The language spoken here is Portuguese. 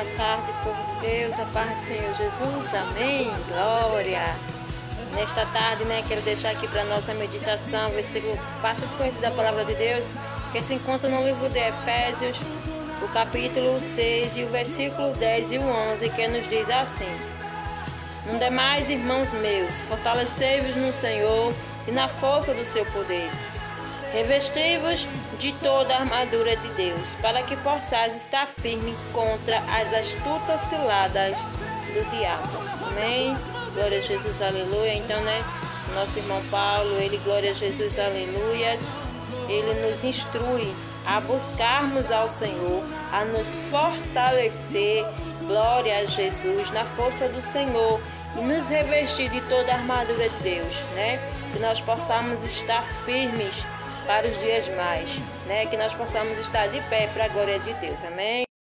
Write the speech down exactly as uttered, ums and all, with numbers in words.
Boa tarde, povo de Deus, a paz do Senhor Jesus, amém, glória. Nesta tarde, né, quero deixar aqui para nossa meditação o versículo bastante conhecido da palavra de Deus, que se encontra no livro de Efésios, o capítulo seis e o versículo dez e o onze, que nos diz assim: No demais, irmãos meus, fortalecei-vos no Senhor e na força do seu poder. Revesti-vos de toda a armadura de Deus, para que possais estar firme contra as astutas ciladas do diabo. Amém? Glória a Jesus, aleluia. Então, né, nosso irmão Paulo, ele, glória a Jesus, aleluias, ele nos instrui a buscarmos ao Senhor, a nos fortalecer, glória a Jesus, na força do Senhor, e nos revestir de toda a armadura de Deus, né? Que nós possamos estar firmes para os dias mais, né? Que nós possamos estar de pé para a glória de Deus, amém?